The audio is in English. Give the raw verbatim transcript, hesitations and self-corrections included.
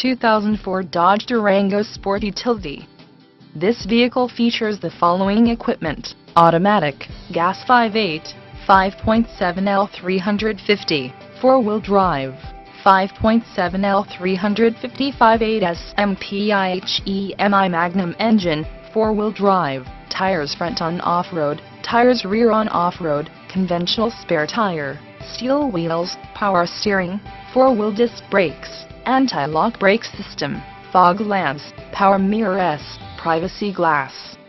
two thousand four Dodge Durango Sport Utility. This vehicle features the following equipment: automatic, gas five point eight, five point seven L three fifty, four-wheel drive, five point seven L three fifty-five eight S M P I H E M I Magnum engine, four-wheel drive, tires front on off-road, tires rear on off-road, conventional spare tire, steel wheels, power steering, four-wheel disc brakes, anti-lock brake system, fog lamps, power mirrors, privacy glass.